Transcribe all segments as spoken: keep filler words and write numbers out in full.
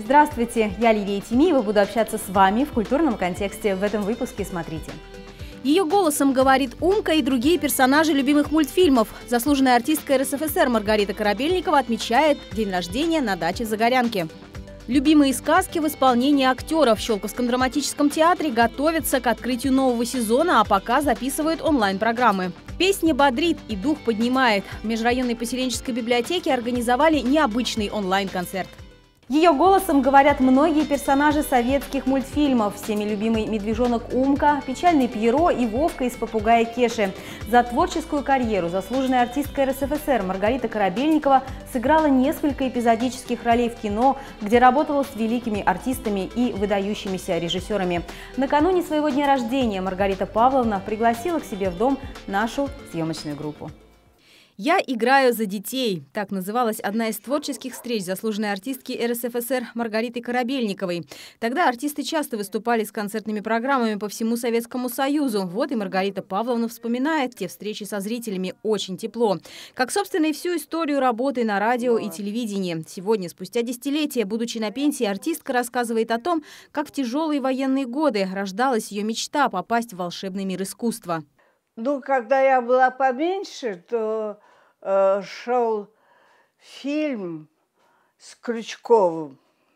Здравствуйте, я Лилия Тимиева, буду общаться с вами в культурном контексте. В этом выпуске смотрите. Ее голосом говорит Умка и другие персонажи любимых мультфильмов. Заслуженная артистка эр эс эф эс эр Маргарита Корабельникова отмечает день рождения на даче в Загорянке. Любимые сказки в исполнении актеров. В Щелковском драматическом театре готовятся к открытию нового сезона, а пока записывают онлайн-программы. Песня бодрит и дух поднимает. В межрайонной поселенческой библиотеке организовали необычный онлайн-концерт. Ее голосом говорят многие персонажи советских мультфильмов. Всеми любимый медвежонок Умка, печальный Пьеро и Вовка из «Попугая Кеши». За творческую карьеру заслуженная артистка эр эс эф эс эр Маргарита Корабельникова сыграла несколько эпизодических ролей в кино, где работала с великими артистами и выдающимися режиссерами. Накануне своего дня рождения Маргарита Павловна пригласила к себе в дом нашу съемочную группу. «Я играю за детей» – так называлась одна из творческих встреч заслуженной артистки эр эс эф эс эр Маргариты Корабельниковой. Тогда артисты часто выступали с концертными программами по всему Советскому Союзу. Вот и Маргарита Павловна вспоминает те встречи со зрителями очень тепло. Как, собственно, и всю историю работы на радио и телевидении. Сегодня, спустя десятилетия, будучи на пенсии, артистка рассказывает о том, как в тяжелые военные годы рождалась ее мечта попасть в волшебный мир искусства. Ну, когда я была поменьше, то э, шел фильм с Крючковым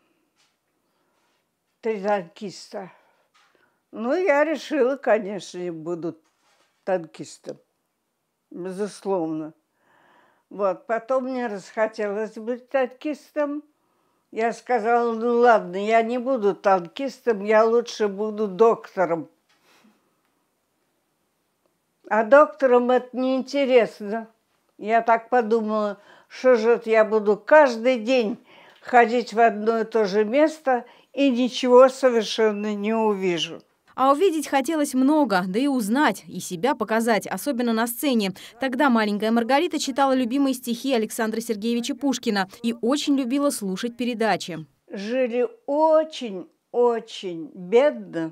«Три танкиста». Ну, я решила, конечно, буду танкистом, безусловно. Вот, потом мне расхотелось быть танкистом. Я сказала, ну ладно, я не буду танкистом, я лучше буду доктором. А докторам это неинтересно. Я так подумала, что же это я буду каждый день ходить в одно и то же место и ничего совершенно не увижу. А увидеть хотелось много, да и узнать, и себя показать, особенно на сцене. Тогда маленькая Маргарита читала любимые стихи Александра Сергеевича Пушкина и очень любила слушать передачи. Жили очень-очень бедно.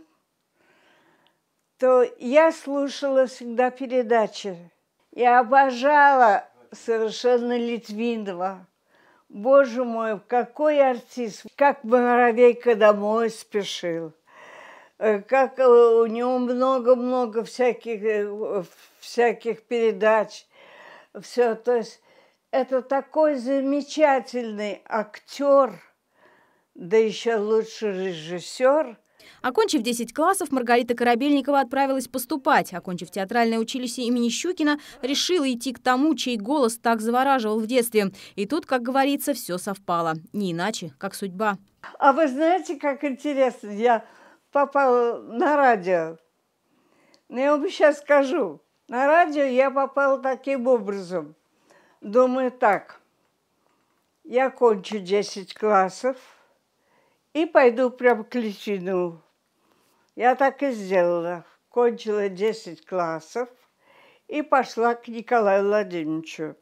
То я слушала всегда передачи. Я обожала совершенно Литвинова. Боже мой, какой артист! Как Муравейка домой спешил. Как у него много-много всяких, всяких передач. Все, то есть это такой замечательный актер, да еще лучше режиссер. Окончив десять классов, Маргарита Корабельникова отправилась поступать. Окончив театральное училище имени Щукина, решила идти к тому, чей голос так завораживал в детстве. И тут, как говорится, все совпало. Не иначе, как судьба. А вы знаете, как интересно, я попала на радио. Но я вам сейчас скажу. На радио я попала таким образом. Думаю так, я кончу десять классов и пойду прямо к Литвинову. Я так и сделала. Кончила десять классов и пошла к Николаю Владимировичу.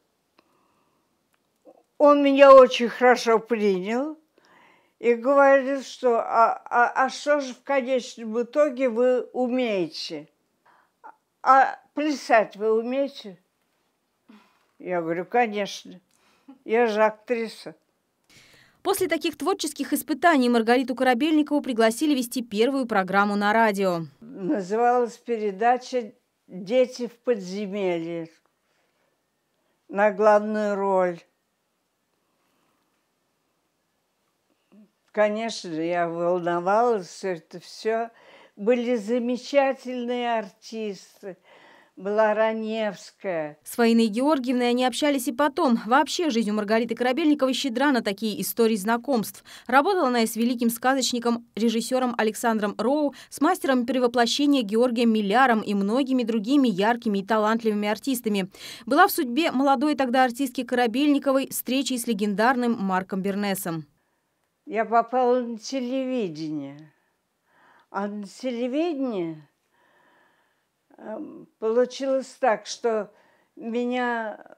Он меня очень хорошо принял и говорит, что а, а, а что же в конечном итоге вы умеете? А плясать вы умеете? Я говорю, конечно, я же актриса. После таких творческих испытаний Маргариту Корабельникову пригласили вести первую программу на радио. Называлась передача «Дети в подземелье» на главную роль. Конечно, я волновалась, это все. Были замечательные артисты. Была Раневская. С Фаиной Георгиевной они общались и потом. Вообще, жизнь у Маргариты Корабельниковой щедра на такие истории знакомств. Работала она и с великим сказочником, режиссером Александром Роу, с мастером перевоплощения Георгием Милляром и многими другими яркими и талантливыми артистами. Была в судьбе молодой тогда артистки Корабельниковой встречей с легендарным Марком Бернесом. Я попала на телевидение. А на телевидении получилось так, что меня,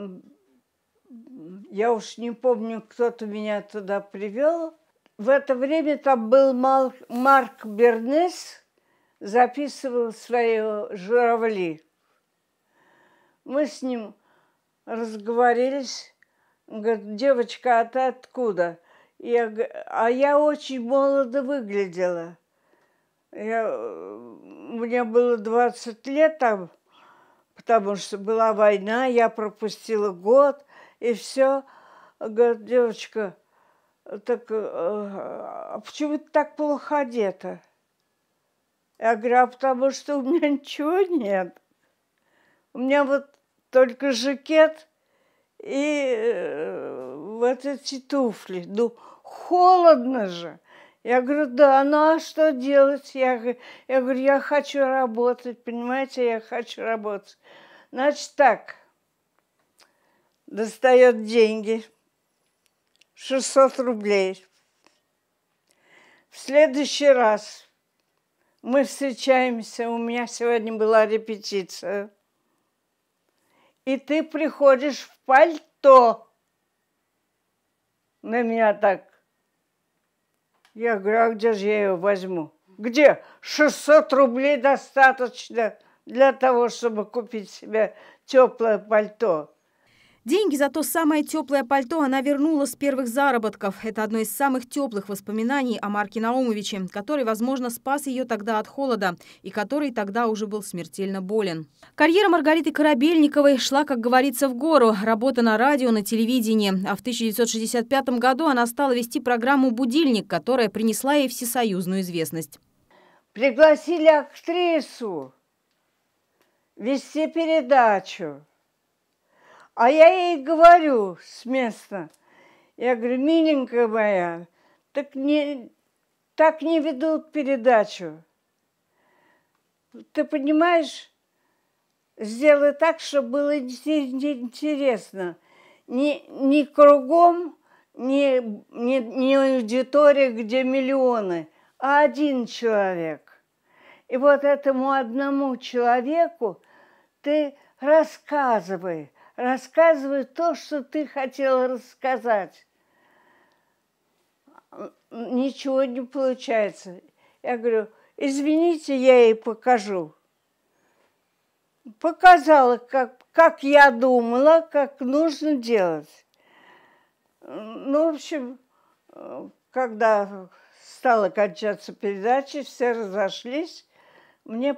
я уж не помню, кто-то меня туда привел. В это время там был Марк Бернес, записывал свои журавли. Мы с ним разговорились. Он говорит, девочка, а ты откуда? Я, а я очень молодо выглядела. Я, мне было двадцать лет там, потому что была война, я пропустила год, и все. Говорит, девочка, так, а почему ты так плохо одета? Я говорю, а потому что у меня ничего нет. У меня вот только жакет и вот эти туфли. Ну, холодно же. Я говорю, да, ну а что делать? Я, я говорю, я хочу работать, понимаете, я хочу работать. Значит так, достает деньги, шестьсот рублей. В следующий раз мы встречаемся, у меня сегодня была репетиция, и ты приходишь в пальто на меня так. Я говорю, а где же я ее возьму? Где? шестьсот рублей достаточно для того, чтобы купить себе теплое пальто. Деньги за то самое теплое пальто она вернула с первых заработков. Это одно из самых теплых воспоминаний о Марке Наумовиче, который, возможно, спас ее тогда от холода и который тогда уже был смертельно болен. Карьера Маргариты Корабельниковой шла, как говорится, в гору. Работа на радио, на телевидении. А в тысяча девятьсот шестьдесят пятом году она стала вести программу «Будильник», которая принесла ей всесоюзную известность. Пригласили актрису вести передачу. А я ей говорю с места, я говорю, миленькая моя, так не, так не ведут передачу. Ты понимаешь, сделай так, чтобы было интересно. Не, не кругом, не, не, не аудитория, где миллионы, а один человек. И вот этому одному человеку ты рассказывай. Рассказывай то, что ты хотела рассказать. Ничего не получается. Я говорю, извините, я ей покажу. Показала, как, как я думала, как нужно делать. Ну, в общем, когда стала кончаться передача, все разошлись, мне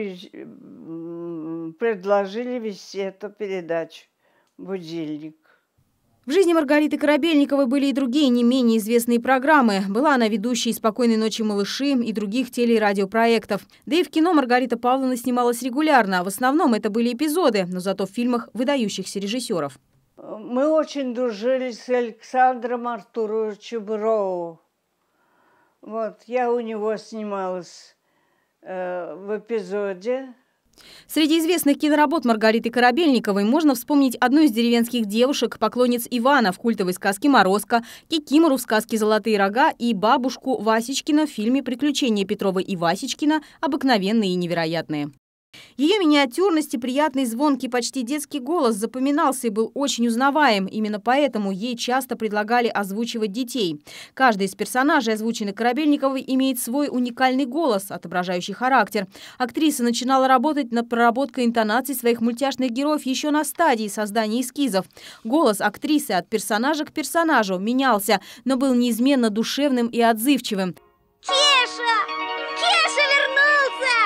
предложили вести эту передачу «Будильник». В жизни Маргариты Корабельниковой были и другие не менее известные программы. Была она ведущей «Спокойной ночи, малыши» и других теле- и радиопроектов. Да и в кино Маргарита Павловна снималась регулярно. В основном это были эпизоды, но зато в фильмах выдающихся режиссеров. Мы очень дружили с Александром Артуровичем Роу. Вот, я у него снималась э, в эпизоде. Среди известных киноработ Маргариты Корабельниковой можно вспомнить одну из деревенских девушек, поклонниц Ивана в культовой сказке «Морозко», Кикимору в сказке «Золотые рога» и бабушку Васечкина в фильме «Приключения Петрова и Васечкина. Обыкновенные и невероятные». Ее миниатюрность и приятный, звонкий, почти детский голос запоминался и был очень узнаваем. Именно поэтому ей часто предлагали озвучивать детей. Каждый из персонажей, озвученных Корабельниковой, имеет свой уникальный голос, отображающий характер. Актриса начинала работать над проработкой интонаций своих мультяшных героев еще на стадии создания эскизов. Голос актрисы от персонажа к персонажу менялся, но был неизменно душевным и отзывчивым. Кеша! Кеша вернулся!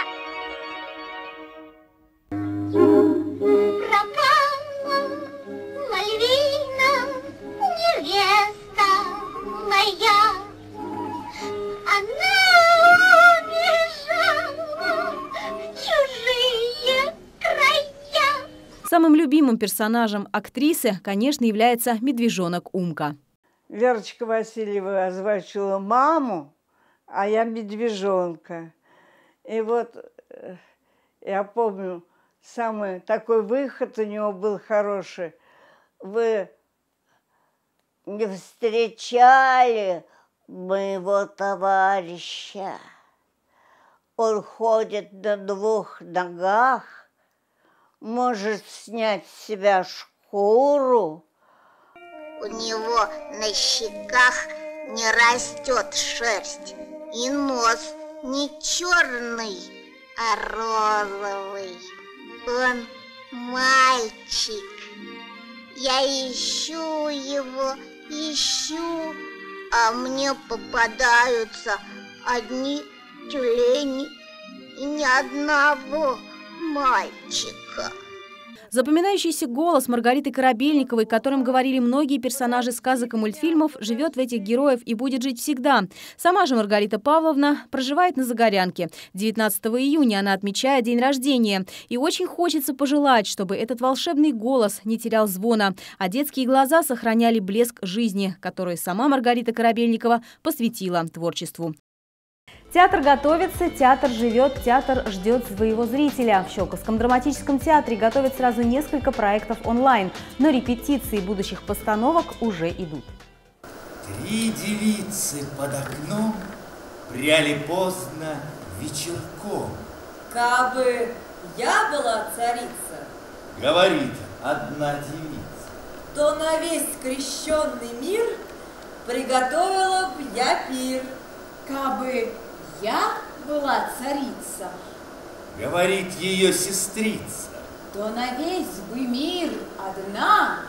Пропала Мальвина, невеста моя. Она убежала в чужие края. Самым любимым персонажем актрисы, конечно, является медвежонок Умка. Верочка Васильева озвучила маму, а я медвежонка. И вот я помню, самый такой выход у него был хороший. Вы не встречали моего товарища? Он ходит на двух ногах, может снять с себя шкуру. У него на щеках не растет шерсть, и нос не черный, а розовый. Он мальчик. Я ищу его, ищу, а мне попадаются одни тюлени и ни одного мальчика. Запоминающийся голос Маргариты Корабельниковой, которым говорили многие персонажи сказок и мультфильмов, живет в этих героях и будет жить всегда. Сама же Маргарита Павловна проживает на Загорянке. девятнадцатого июня она отмечает день рождения. И очень хочется пожелать, чтобы этот волшебный голос не терял звона, а детские глаза сохраняли блеск жизни, который сама Маргарита Корабельникова посвятила творчеству. Театр готовится, театр живет, театр ждет своего зрителя. В Щелковском драматическом театре готовят сразу несколько проектов онлайн, но репетиции будущих постановок уже идут. Три девицы под окном пряли поздно вечерком. Кабы я была царица, Говорит одна девица, то на весь крещенный мир приготовила б я пир. Кабы я была царица, говорит ее сестрица, то на весь бы мир одна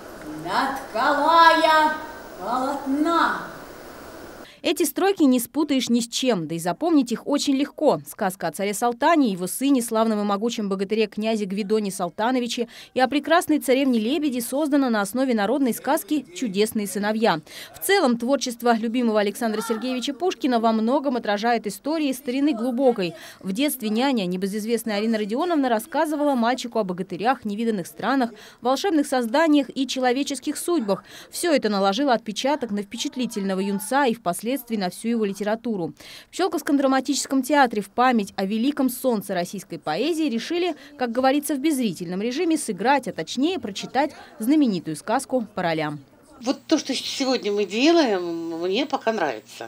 наткала я полотна. Эти строки не спутаешь ни с чем, да и запомнить их очень легко. Сказка о царе Салтане, его сыне, славном и могучем богатыре князе Гвидоне Салтановиче и о прекрасной царевне Лебеди создана на основе народной сказки «Чудесные сыновья». В целом, творчество любимого Александра Сергеевича Пушкина во многом отражает истории старины глубокой. В детстве няня, небезызвестная Арина Родионовна, рассказывала мальчику о богатырях, невиданных странах, волшебных созданиях и человеческих судьбах. Все это наложило отпечаток на впечатлительного юнца и впоследствии на всю его литературу. В Щелковском драматическом театре в память о великом солнце российской поэзии решили, как говорится, в беззрительном режиме сыграть, а точнее прочитать знаменитую сказку по ролям. Вот то, что сегодня мы делаем, мне пока нравится.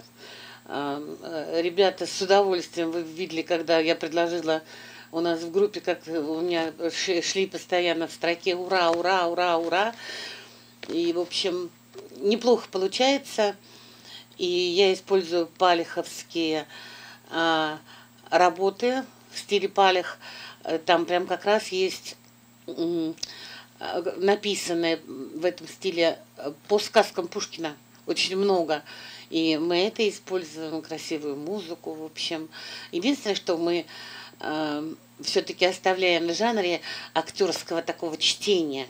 Ребята с удовольствием, вы видели, когда я предложила у нас в группе, как у меня шли постоянно в строке «Ура, ура, ура, ура!». И, в общем, неплохо получается. И я использую палиховские а, работы в стиле палих. Там прям как раз есть м, написанное в этом стиле по сказкам Пушкина очень много. И мы это используем, красивую музыку, в общем. Единственное, что мы э, все-таки оставляем в жанре актерского такого чтения.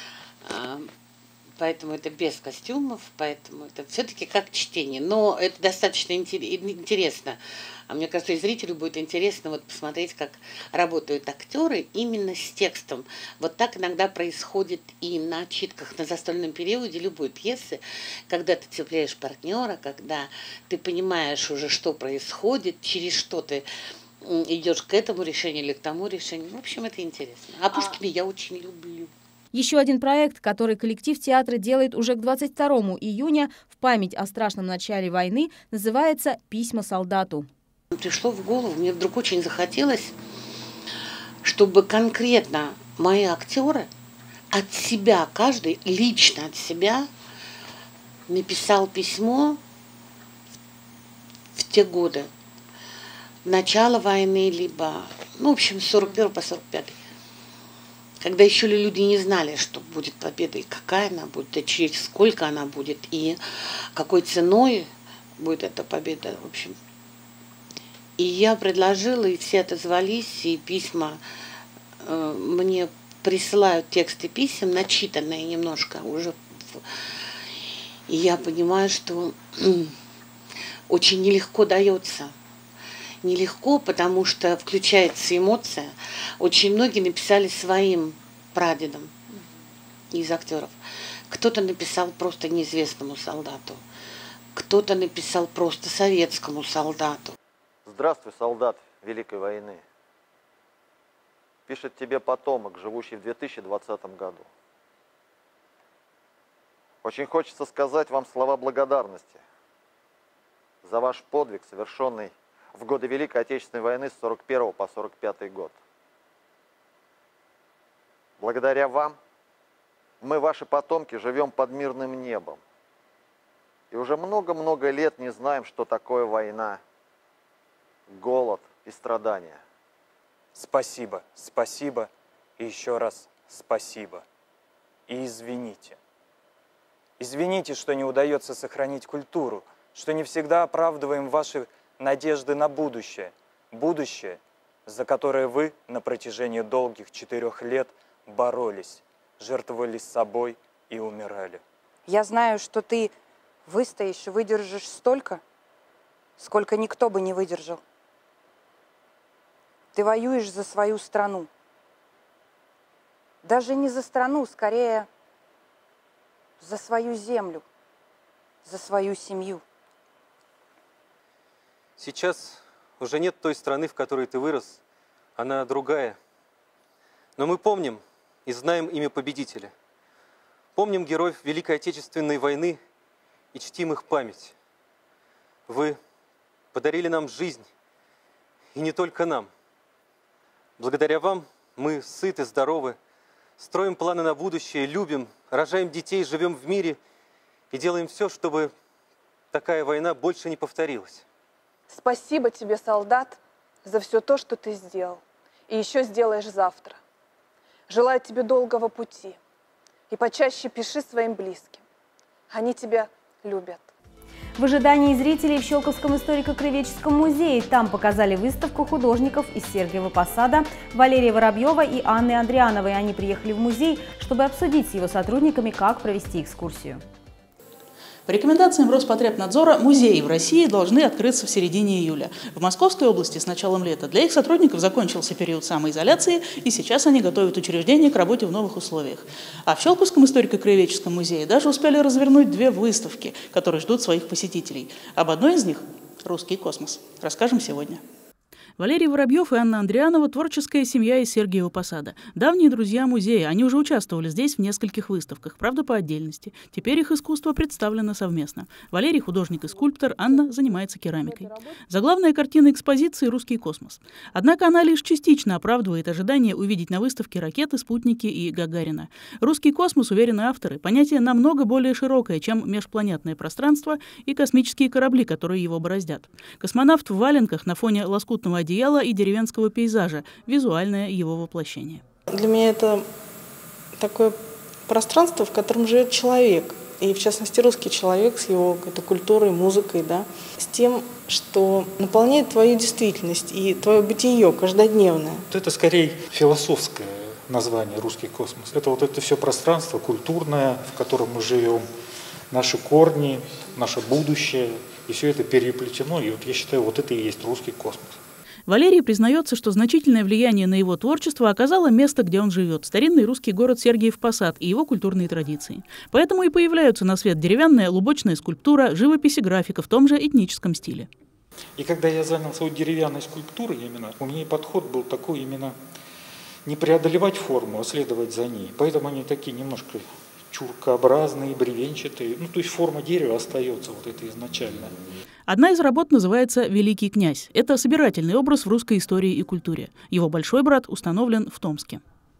Поэтому это без костюмов, поэтому это все-таки как чтение. Но это достаточно интересно. А мне кажется, и зрителю будет интересно вот посмотреть, как работают актеры именно с текстом. Вот так иногда происходит и на читках на застольном периоде любой пьесы, когда ты цепляешь партнера, когда ты понимаешь уже, что происходит, через что ты идешь к этому решению или к тому решению. В общем, это интересно. А Пушкина я очень люблю. Еще один проект, который коллектив театра делает уже к двадцать второму июня в память о страшном начале войны, называется «Письма солдату». Пришло в голову, мне вдруг очень захотелось, чтобы конкретно мои актеры от себя, каждый лично от себя написал письмо в те годы, начало войны, либо, ну, в общем, с сорок первого по сорок пятый. Когда еще люди не знали, что будет победа, и какая она будет, и через сколько она будет, и какой ценой будет эта победа, в общем. И я предложила, и все отозвались, и письма э, мне присылают тексты писем, начитанные немножко уже. И я понимаю, что очень нелегко дается. Нелегко, потому что включается эмоция. Очень многие написали своим прадедам из актеров. Кто-то написал просто неизвестному солдату. Кто-то написал просто советскому солдату. Здравствуй, солдат Великой войны. Пишет тебе потомок, живущий в две тысячи двадцатом году. Очень хочется сказать вам слова благодарности за ваш подвиг, совершенный в годы Великой Отечественной войны с сорок первого по сорок пятый год. Благодаря вам мы, ваши потомки, живем под мирным небом. И уже много-много лет не знаем, что такое война, голод и страдания. Спасибо, спасибо и еще раз спасибо. И извините. Извините, что не удается сохранить культуру, что не всегда оправдываем ваши надежды на будущее. Будущее, за которое вы на протяжении долгих четырех лет боролись, жертвовали собой и умирали. Я знаю, что ты выстоишь и выдержишь столько, сколько никто бы не выдержал. Ты воюешь за свою страну. Даже не за страну, скорее за свою землю, за свою семью. Сейчас уже нет той страны, в которой ты вырос, она другая. Но мы помним и знаем имя победителя. Помним героев Великой Отечественной войны и чтим их память. Вы подарили нам жизнь, и не только нам. Благодаря вам мы сыты, здоровы, строим планы на будущее, любим, рожаем детей, живем в мире и делаем все, чтобы такая война больше не повторилась. Спасибо тебе, солдат, за все то, что ты сделал, и еще сделаешь завтра. Желаю тебе долгого пути, и почаще пиши своим близким. Они тебя любят. В ожидании зрителей в Щелковском историко-краеведческом музее там показали выставку художников из Сергиева Посада Валерия Воробьева и Анны Андриановой. Они приехали в музей, чтобы обсудить с его сотрудниками, как провести экскурсию. По рекомендациям Роспотребнадзора, музеи в России должны открыться в середине июля. В Московской области с началом лета для их сотрудников закончился период самоизоляции, и сейчас они готовят учреждение к работе в новых условиях. А в Щелковском историко-краеведческом музее даже успели развернуть две выставки, которые ждут своих посетителей. Об одной из них – «Русский космос». Расскажем сегодня. Валерий Воробьев и Анна Андрианова – творческая семья из Сергиева Посада. Давние друзья музея, они уже участвовали здесь в нескольких выставках, правда, по отдельности. Теперь их искусство представлено совместно. Валерий – художник и скульптор, Анна занимается керамикой. Заглавная картина экспозиции – «Русский космос». Однако она лишь частично оправдывает ожидание увидеть на выставке ракеты, спутники и Гагарина. «Русский космос», уверены авторы, понятие намного более широкое, чем межпланетное пространство и космические корабли, которые его бороздят. Космонавт в валенках на фоне лоскутного одеяла и деревенского пейзажа, визуальное его воплощение. Для меня это такое пространство, в котором живет человек, и в частности русский человек с его какой-то культурой, музыкой, да, с тем, что наполняет твою действительность и твое бытие каждодневное. Это скорее философское название «Русский космос». Это вот это все пространство культурное, в котором мы живем, наши корни, наше будущее, и все это переплетено, и вот я считаю, вот это и есть русский космос. Валерий признается, что значительное влияние на его творчество оказало место, где он живет – старинный русский город Сергиев Посад и его культурные традиции. Поэтому и появляются на свет деревянная лубочная скульптура, живопись и графика в том же этническом стиле. И когда я занялся вот деревянной скульптурой, именно, у меня подход был такой именно не преодолевать форму, а следовать за ней. Поэтому они такие немножко чуркообразные, бревенчатые. Ну, то есть форма дерева остается вот эта изначальная. Одна из работ называется «Великий князь». Это собирательный образ в русской истории и культуре. Его большой брат установлен в Томске.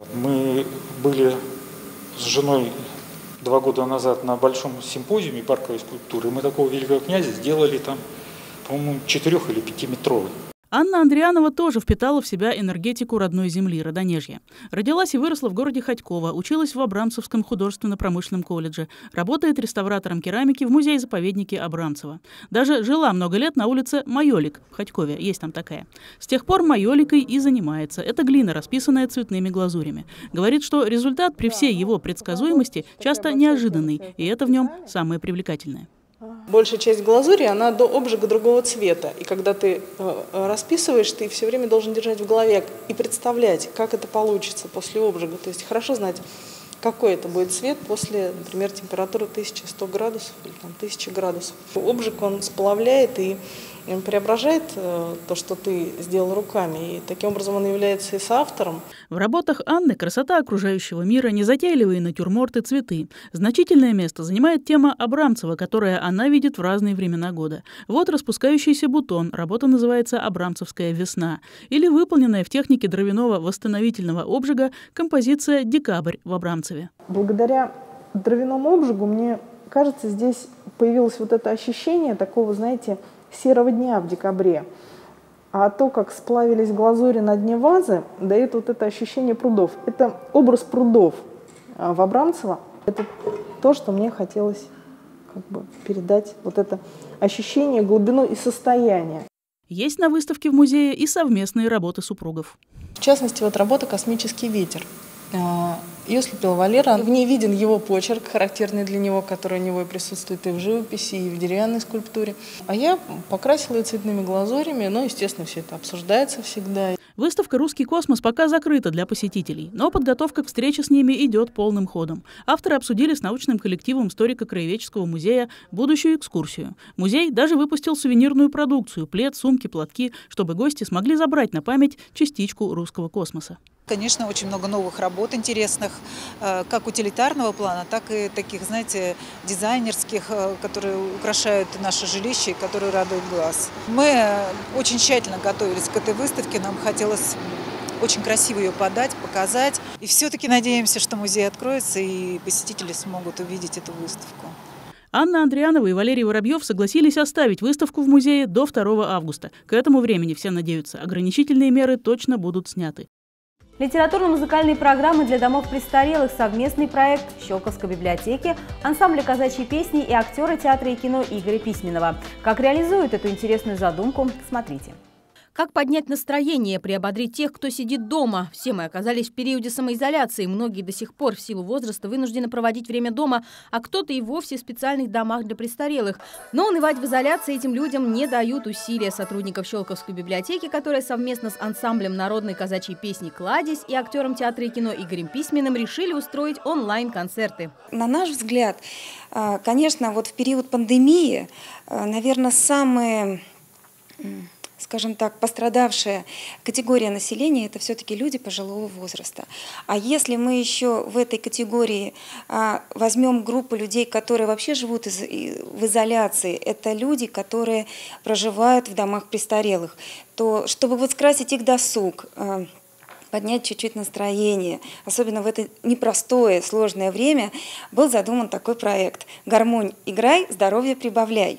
Мы были с женой два года назад на большом симпозиуме парковой скульптуры. Мы такого великого князя сделали там, по-моему, четырех- или пятиметровый. Анна Андрианова тоже впитала в себя энергетику родной земли, Родонежья. Родилась и выросла в городе Хотьково, училась в Абрамцевском художественно-промышленном колледже, работает реставратором керамики в музее-заповеднике Абрамцева. Даже жила много лет на улице Майолик в Хотькове, есть там такая. С тех пор майоликой и занимается. Это глина, расписанная цветными глазурями. Говорит, что результат при всей его предсказуемости часто неожиданный, и это в нем самое привлекательное. Большая часть глазури, она до обжига другого цвета. И когда ты э, расписываешь, ты все время должен держать в голове и представлять, как это получится после обжига. То есть хорошо знать, какой это будет цвет после, например, температуры тысяча сто градусов или там, тысяча градусов. Обжиг, он сплавляет и преображает э, то, что ты сделал руками. И таким образом он является и соавтором. В работах Анны красота окружающего мира, незатейливые натюрморты, цветы. Значительное место занимает тема Абрамцева, которая она видит в разные времена года. Вот распускающийся бутон, работа называется «Абрамцевская весна». Или выполненная в технике дровяного восстановительного обжига композиция «Декабрь» в Абрамцеве. Благодаря дровяному обжигу, мне кажется, здесь появилось вот это ощущение такого, знаете, серого дня в декабре. А то, как сплавились глазури на дне вазы, дает вот это ощущение прудов. Это образ прудов в Абрамцево. Это то, что мне хотелось как бы передать вот это ощущение, глубину и состояние. Есть на выставке в музее и совместные работы супругов. В частности, вот работа «Космический ветер». Ее слепила Валера. В ней виден его почерк, характерный для него, который у него и присутствует и в живописи, и в деревянной скульптуре. А я покрасила ее цветными глазурями, но, естественно, все это обсуждается всегда. Выставка «Русский космос» пока закрыта для посетителей, но подготовка к встрече с ними идет полным ходом. Авторы обсудили с научным коллективом историко-краеведческого музея будущую экскурсию. Музей даже выпустил сувенирную продукцию – плед, сумки, платки, чтобы гости смогли забрать на память частичку русского космоса. Конечно, очень много новых работ интересных, как утилитарного плана, так и таких, знаете, дизайнерских, которые украшают наше жилище и которые радуют глаз. Мы очень тщательно готовились к этой выставке, нам хотелось очень красиво ее подать, показать. И все-таки надеемся, что музей откроется и посетители смогут увидеть эту выставку. Анна Андрианова и Валерий Воробьев согласились оставить выставку в музее до второго августа. К этому времени, все надеются, ограничительные меры точно будут сняты. Литературно-музыкальные программы для домов престарелых, совместный проект Щелковской библиотеки, ансамбля казачьей песни и актеры театра и кино Игоря Письменного. Как реализуют эту интересную задумку, смотрите. Как поднять настроение, приободрить тех, кто сидит дома? Все мы оказались в периоде самоизоляции. Многие до сих пор в силу возраста вынуждены проводить время дома, а кто-то и вовсе в специальных домах для престарелых. Но унывать в изоляции этим людям не дают усилия сотрудников Щелковской библиотеки, которая совместно с ансамблем народной казачьей песни «Кладезь» и актером театра и кино Игорем Письменным решили устроить онлайн-концерты. На наш взгляд, конечно, вот в период пандемии, наверное, самые, скажем так, пострадавшая категория населения – это все-таки люди пожилого возраста. А если мы еще в этой категории а, возьмем группу людей, которые вообще живут из, в изоляции, это люди, которые проживают в домах престарелых, то чтобы вот скрасить их досуг, а, поднять чуть-чуть настроение, особенно в это непростое, сложное время, был задуман такой проект «Гармонь играй, здоровье прибавляй».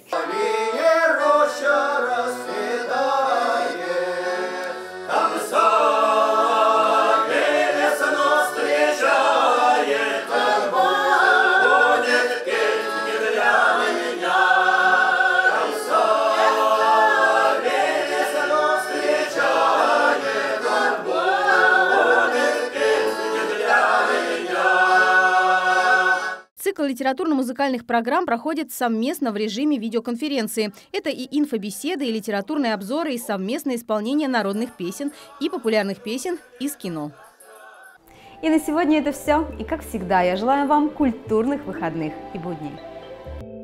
Цикл литературно-музыкальных программ проходит совместно в режиме видеоконференции. Это и инфобеседы, и литературные обзоры, и совместное исполнение народных песен и популярных песен из кино. И на сегодня это все. И как всегда, я желаю вам культурных выходных и будней.